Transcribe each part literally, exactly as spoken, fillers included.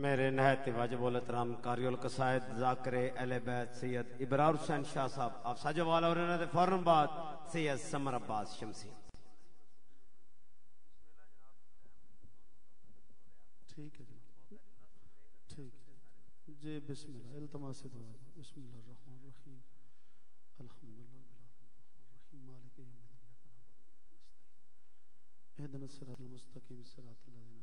میرے نہایت واجب الاحترام قاری القصائد ذاکر اہل بیت سید ابرار حسین شاہ صاحب آپ ساجو والا اور انہوں نے فوراً بعد سید سمر عباس شمسی. ٹھیک ہے ٹھیک جی. بسم اللہ التماس دعا. بسم اللہ الرحمن الرحیم. الحمدللہ الرحیم مالک یوم الدین. اهدنا الصراط المستقیم صراط الذین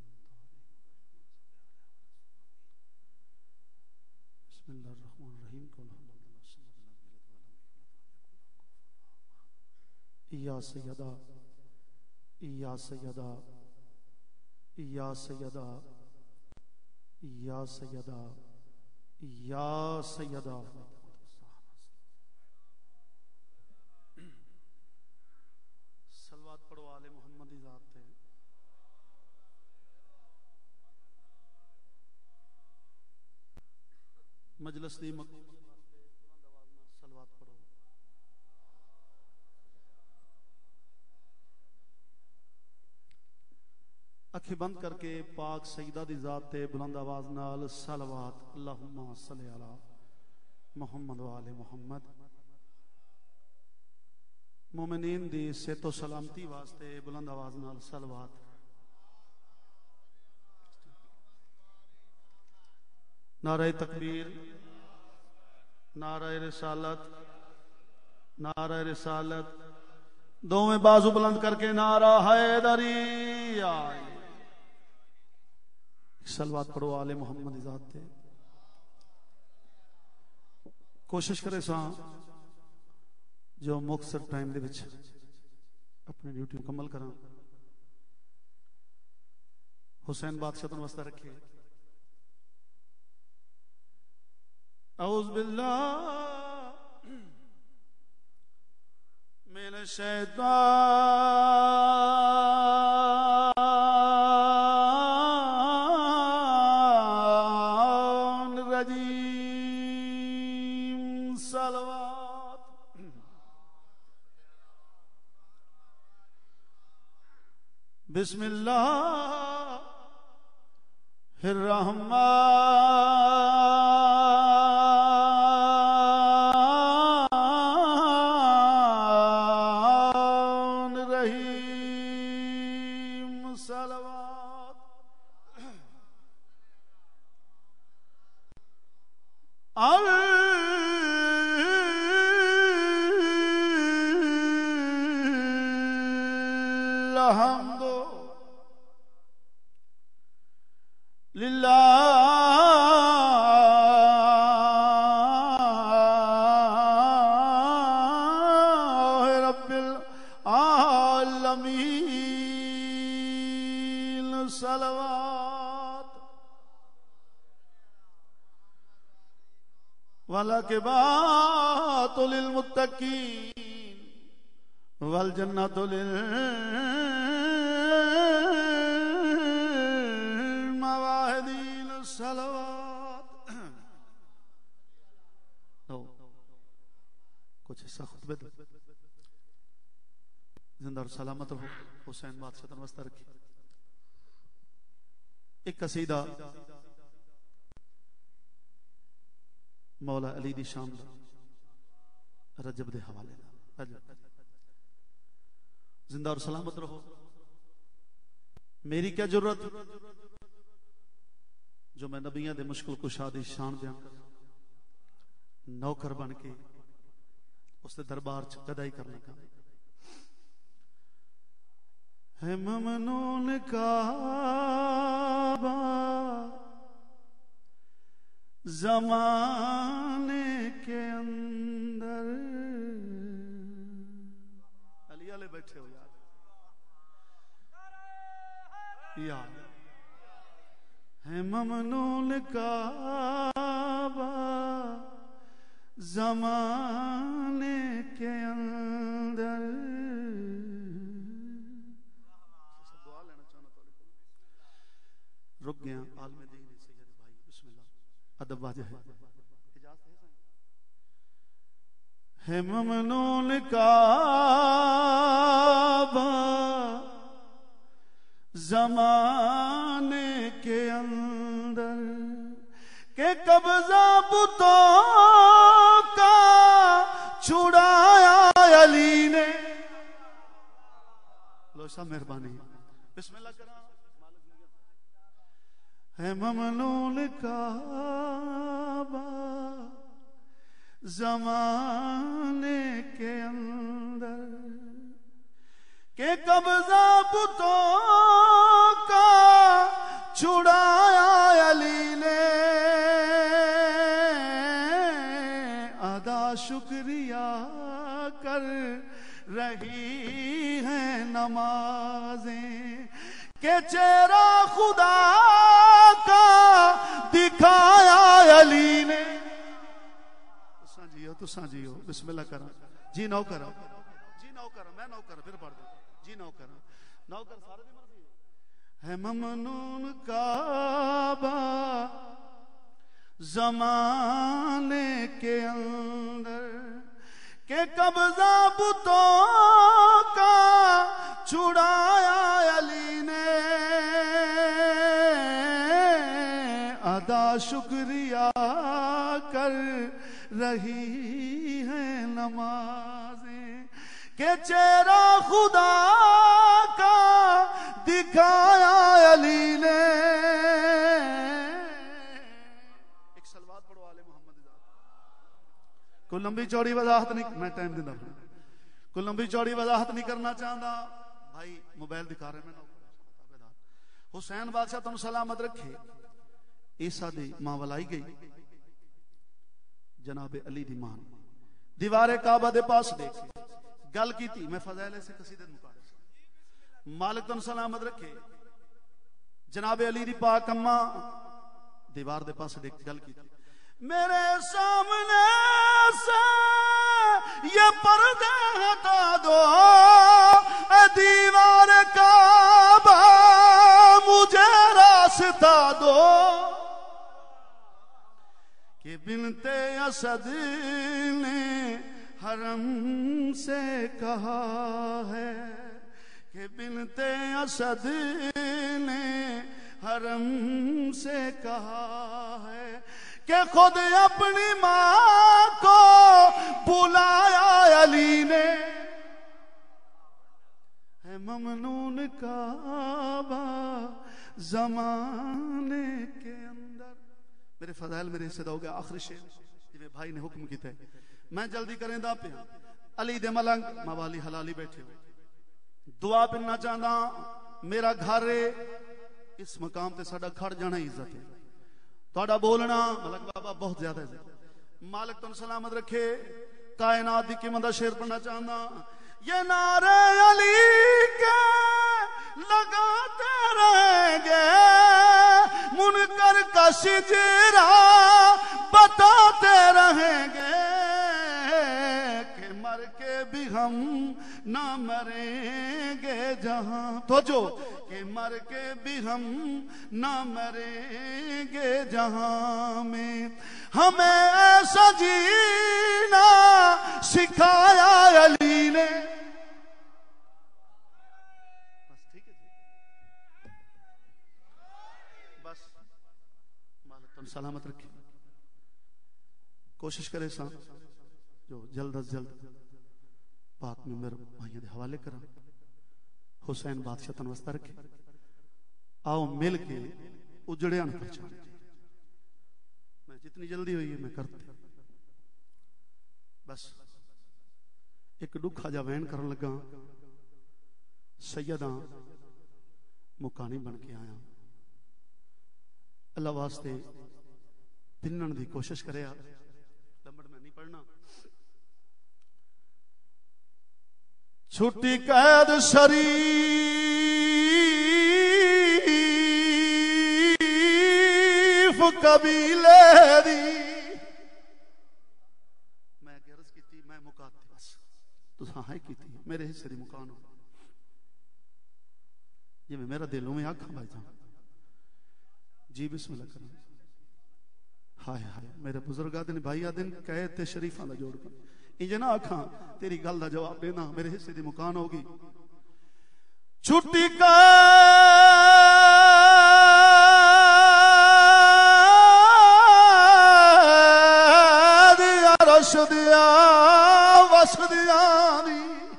بسم اللہ الرحمن الرحیم. قل الحمد للہ صمد لم یلد ولم یولد یا سیدہ یا سیدہ یا سیدہ یا سیدہ یا سیدہ. صلوات پڑھو آل محمد ذات تے. مجلس دی صلوات پڑھو. اکھی بند کر کے پاک سیدہ دی ذات تے بلند آواز نال صلوات. اللہم صلی علی محمد و آل محمد. مومنین دی صحت و سلامتی واسطے بلند آواز نال صلوات. نعرہ تکبیر، نعرہ رسالت، نعرہ رسالت. دوویں بازو بلند کر کے نعرہ حیدری. صلوات پڑھو آل محمد ذات تے. کوشش کرے ساں جو مختصر ٹائم دے وچ اپنی ڈیوٹی مکمل کراں. حسین بادشاہ تن واسطہ رکھے. اعوذ باللہ من الشیطان الرجیم. صلوات. بسم اللہ الرحمن الرحیم. صلوات. الحمد للہ رب العالمین. صلوات. والعاقبۃ للمتقین والجنۃ للمواحدین. صلوات. کچھ حصہ خطبے دو. زندہ اور سلامت رہو. حسین بادشاہ تن واسطہ رکھی. ایک قصیدہ مولا علی دی شان دا رجب دے حوالے دا. زندہ اور سلامت رہو. میری کیا جرت جو میں نبیوں دے مشکل کشا دی شان دیاں نوکر بن کے اس دے دربار چ گدائی کرنے کا. ہے ممنون کعبہ زمانے کے اندر. علی والے بیٹھے ہو یار. یار ہے ممنون کعبہ زمانے کے اندر. دعا لینا چاہنا تو رک گیا. عالم دین سید بھائی بسم اللہ ادب واجہ ہے. ہے ممنون کعبہ زمانے کے اندر قبضہ بتوں کا چھڑایا علی نے. لو صاحب مہربانی بسم اللہ کرا. ہے ممنون کعبہ زمانے کے اندر کہ قبضہ بتوں کا چھڑایا علی نے. ادا شکریہ کر رہی ہیں نمازیں کہ چہرہ خدا کا دکھایا علی نے. تساں جیو تساں جیو بسم اللہ کرا جی نو کرا جی نو کرا میں نو کرا پھر پڑھ دو جی نو کرا نو کر سارے دی مرضی ہے. ممنون کعبہ زمانے کے اندر کہ قبضہ بتوں کا چھڑایا علی نے. ادا شکریہ کر رہی ہیں نمازیں کہ چہرہ خدا کا دکھایا علی نے. ایک صلوات پڑھو آل محمد. کوئی لمبی چوڑی وضاحت نہیں میں ٹائم دینا کوئی لمبی چوڑی وضاحت نہیں کرنا چاہتا. بھائی موبائل دکھا رہے میں حسین بادشاہ تم سلامت رکھے. عیسیٰ دی ماں ولائی گئی جناب علی دی ماں دیوار کعبہ دے پاس دیکھ گل کی تھی. میں فضائل سے قصیدے مقابل مالک تم سلامت رکھے جناب علی دی پاک اماں دیوار دے پاس دیکھ گل کی تھی. میرے سامنے سے یہ پردے ہٹا دو اے دیوار کعبہ مجھے راستہ دو کہ بنت اسد نے حرم سے کہا ہے کہ بنت اسد نے حرم سے کہا ہے کہ خود اپنی ماں کو بلایا علی نے. ہے ممنون کعبہ زمانے کے اندر. میرے فضائل میرے حصے دو گے آخری شعر جی بھائی نے حکم کیتا ہے میں جلدی کریں دا پہ علی دے ملنگ موالی حلالی بیٹھے ہو دعا پڑھنا چاہتا. میرا گھر اس مقام تے ساڈا کھڑ جانا عزت ہے. تھوڑا بولنا ملک بابا بہت زیادہ ہے. مالک تم سلامت رکھے. کائنات دی قیمت دا شعر پڑھنا چاہتا. یہ نعرے علی کے لگاتے رہیں گے منکر کا شجرا بتاتے رہیں گے کہ مر کے بھی ہم نہ مریں گے جہاں تو جو کہ مر کے بھی ہم نہ مریں گے جہاں میں ہمیں ایسا جینا سکھایا علی نے. بس ٹھیک ہے بس مالک تم سلامت رکھے. کوشش کرے سا جو جلد از جلد بات میں میرے بھائیوں دے حوالے کرا. حسین بادشاہ تن واسطہ رکھے. آؤ مل کے اجڑے ان پہچان. میں جتنی جلدی ہوئی ہے میں کرتے بس ایک دکھا جا وین کرن لگا. سیداں مکانی بن کے آیا. اللہ واسطے پنن دی کوشش کرے. لمبڑ میں نہیں پڑھنا. چھٹی قید شریف قبیلے دی میں عرض کی تھی میں مکاتے بس تو ہاں کی تھی میرے حصے دی مکان ہو یہ میں میرا دلوں میں آنکھاں بھائی جان جی بسم اللہ کرنا. ہائے ہائے میرے بزرگاں دے بھائی آدن قید تے شریفاں دا جوڑ کر انجے نہ آکھاں تیری گل دا جواب دینا میرے حصے دی مکان ہوگی. چھٹی قید वश दिया वस दिया दी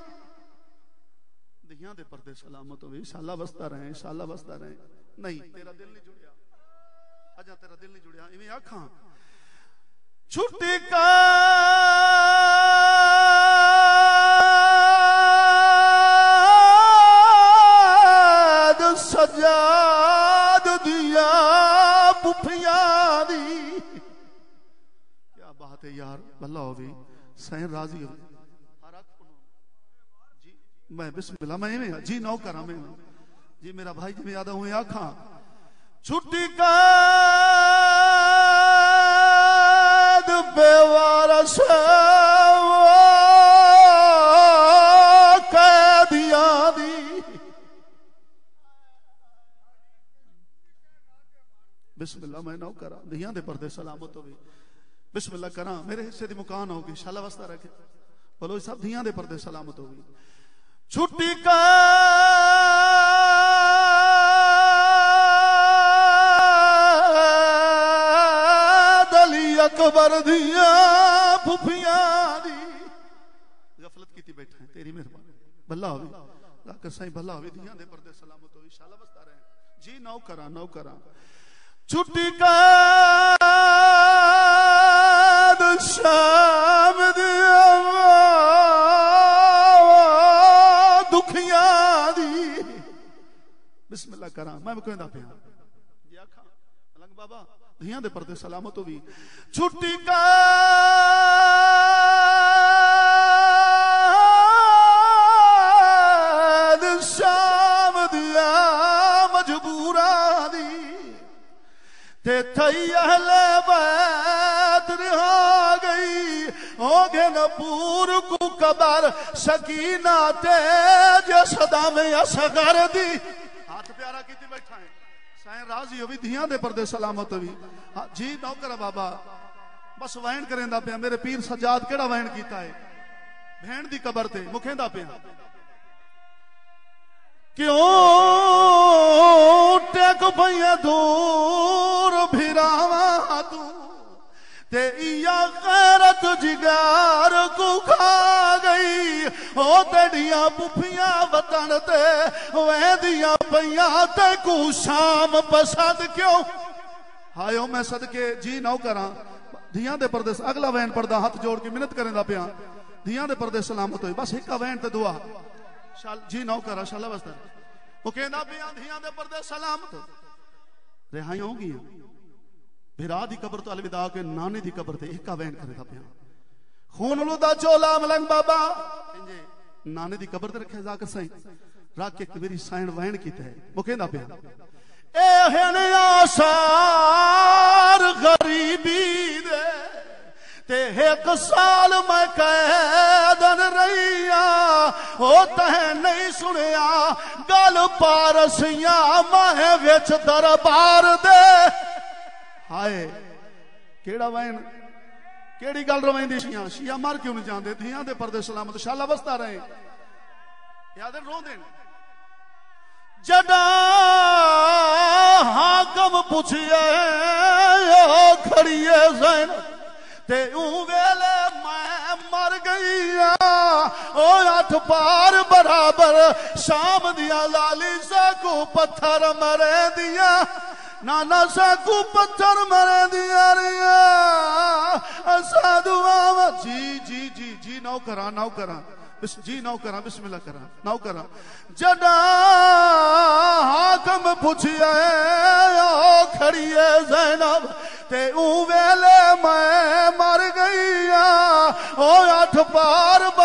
दियां दे पर्दे सलामत होवे इंशाअल्लाह बसता रहे इंशाअल्लाह बसता रहे नहीं तेरा दिल नहीं जुड़िया अजा तेरा दिल नहीं जुड़िया इवें आखां छुट्टी का सजाद दिया पुफिया दी क्या बात है यार भला होवे सैन राजी हो जी मैं बिस्मिल्लाह मैं इवें जी नौ करा मैं जी मेरा भाई जी में याद हुए आखा छुट्टी का बेवारस कैदिया दी बिस्मिल्लाह मैं नौ करा दियां दे पर्दे सलामत होवे बिस्मिल्लाह करा मेरे हिस्से दी मुकान होगी शाला वस्ता रखे बोलो सब दियां दे पर्दे सलामत होगी छुट्टी का दली अकबर दिया फुफिया दी गफलत की थी बैठा है तेरी मेहरबानी भला होवे लाकर साईं भला होवे दियां दे पर्दे सलामत होवे शाला वस्ता रहे जी नौ करा नौ करा छुट्टी का शाम दिया दुखिया दी बिस्मिल्लाह करा मैं कहंदा पिया जी आखा अलंग बाबा धियां दे पर्दे सलामत होवी छुट्टी का शाम दिया मजबूरा दी ते थई अहले बैत रिहा गई हो गए नपूर को कबर सकीना तेज सदा में असगर दी हाथ प्यारा कीती बैठा है साईं राजी होवी धियां दे पर्दे सलामत होवी जी नौकर बाबा बस वहन करेंदा पिया मेरे पीर सजाद केड़ा वहन कीता है भेण दी कबर ते मुखेंदा पिया क्यों टेक भैया दूर भिरावा तू ते इया गैरत जिगार को खा गई ओ तेडिया पुफिया वतन ते वेंदिया पईया ते को शाम पसंद क्यों हायो मैं सदके जी नौ करा धियां दे पर्दे अगला वैन पढ़दा हाथ जोड़ के मिन्नत करेंदा पिया धियां दे पर्दे सलामत होई बस एक वैन ते दुआ शाल जी नौ करा शाला वस्ता वो कहंदा पिया धियां दे पर्दे सलामत रिहाई होगी भिरा दी कब्र तो अलविदा के नाने दी कब्र ते एक वैन करेगा पिया खून लुदा चोला मलंग बाबा इंजे नाने दी कब्र ते रखे जाकर सही रख के मेरी साइन वैन कीते है वो कहंदा पिया ए हन आसार गरीबी दे ते एक साल मैं कैदन रहिया हो तह नहीं सुनिया गल पारसिया मैं विच दरबार दे हाय केड़ा वैन केड़ी गल रवेंदी शिया शिया मर क्यों नहीं जांदे धियां दे पर्दे सलामत शाला वस्ता रहे याद रोंदे जड़ा हाकम पुछिए खड़िए ज़ैन ते ऊ वेले मैं मर गई ओ अठ पार बराबर शाम दिया लाली सा को पत्थर मरे दिया नाना सा को पत्थर मरे दिया रिया साधुआ जी जी जी जी नौ करा नौ करा जी नौ करा बिस्मिल्लाह करा नौ करा जड़ा हाकम पुछिए खड़िए ज़ैनब ते ऊ वेले मैं मर गई ओ अठ पार